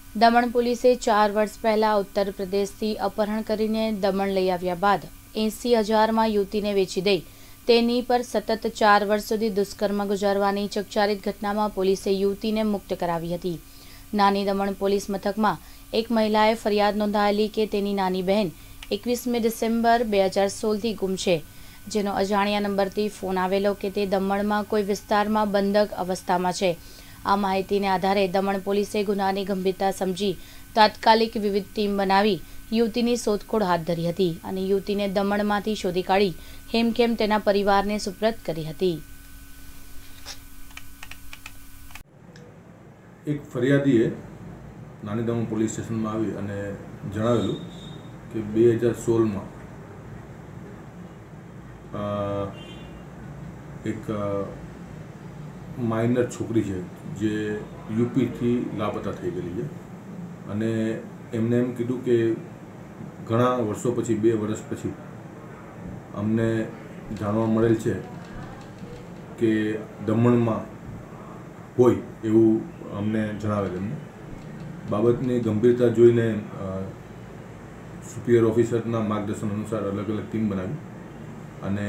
દમણ પોલીસે 4 વર્ષ પહેલા ઉત્તર પ્રદેશથી અપહરણ કરીને દમણ લઈ આવ્યા બાદ 80,000માં યુવતીને વેચી દઈ તેની પર સતત 4 વર્ષ સુધી દુષ્કર્મ ગુજારવાની ચકચારિત ઘટનામાં પોલીસે યુવતીને મુક્ત કરાવી હતી। નાની દમણ પોલીસ મથકમાં એક મહિલાએ ફરિયાદ નોંધાયેલી કે તેની નાની બહેન 21મી ડિસેમ્બર 2016થી ગુમ છે, જેનો અજાણ્યા નંબરથી ફોન આવેલો કે તે દમણમાં કોઈ વિસ્તારમાં બંધક અવસ્થામાં છે। આ માહિતીને આધારે દમણ પોલીસે ગુનાની ગંભીરતા સમજી તાત્કાલિક વિવિધ ટીમ બનાવી યુવતીની શોધખોળ હાથ ધરી હતી અને યુવતીને દમણમાંથી શોધી કાઢી હેમખેમ તેના પરિવારને સુપ્રત કરી હતી। એક ફરિયાદીએ નાની દમણ પોલીસ સ્ટેશનમાં આવી અને જણાવેલું કે 2016માં એક માઇનર છોકરી છે જે યુપીથી લાપતા થઈ ગયેલી છે અને એમને એમ કીધું કે ઘણા વર્ષો પછી 2 વર્ષ પછી અમને જાણવા મળેલ છે કે દમણમાં હોય એવું અમને જણાવેલ। એમને બાબતની ગંભીરતા જોઈને સુપિરિયર ઓફિસરના માર્ગદર્શન અનુસાર અલગ અલગ ટીમ બનાવી અને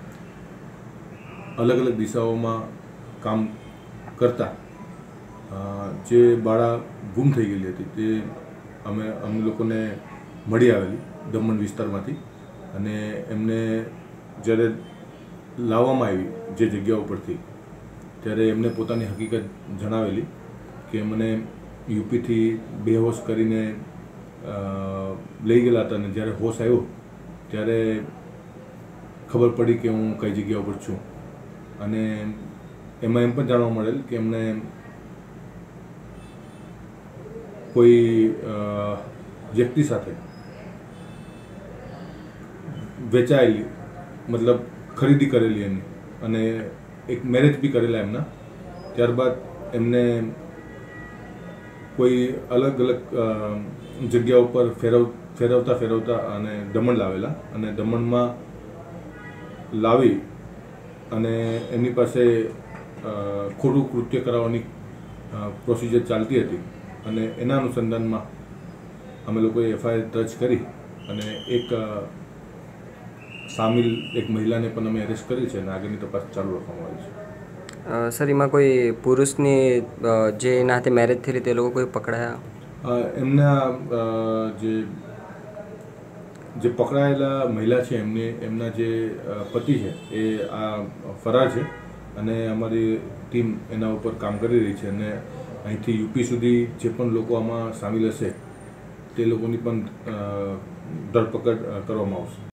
અલગ અલગ દિશાઓમાં કામ કરતા જે બાળા ગુમ થઈ ગયેલી હતી તે અમે લોકોને મળી આવેલી દમણ વિસ્તારમાંથી અને એમને જ્યારે લાવવામાં આવી જે જગ્યા ઉપરથી ત્યારે એમને પોતાની હકીકત જણાવેલી કે મને યુપીથી બેહોશ કરીને લઈ ગયેલા હતા અને જ્યારે હોશ આવ્યો ત્યારે ખબર પડી કે હું કઈ જગ્યા ઉપર છું અને એમાં એમ પણ જાણવા મળેલ કે એમને કોઈ વ્યક્તિ સાથે વેચાયેલી મતલબ ખરીદી કરેલી એની અને એક મેરેજ બી કરેલા એમના। ત્યારબાદ એમને કોઈ અલગ અલગ જગ્યા ઉપર ફેરવતા અને દમણ લાવેલા અને દમણમાં લાવી અને એમની પાસે ખોટું કૃત્ય કરાવવાની પ્રોસિજર ચાલતી હતી અને એના અનુસંધાનમાં અમે લોકોએ એફઆઈઆર દર્જ કરી અને એક સામેલ એક મહિલાને પણ અમે એરેસ્ટ કરી છે અને આગળની તપાસ ચાલુ રાખવામાં આવી છે। સર, એમાં કોઈ પુરુષની જે એના હાથે મેરેજ થયેલી તે લોકો કોઈ પકડાયા? એમના જે પકડાયેલા મહિલા છે એમના જે પતિ છે એ આ ફરાર છે અને અમારી ટીમ એના ઉપર કામ કરી રહી છે અને અહીંથી યુપી સુધી જે પણ લોકો આમાં સામેલ હશે તે લોકોની પણ ધરપકડ કરવામાં આવશે।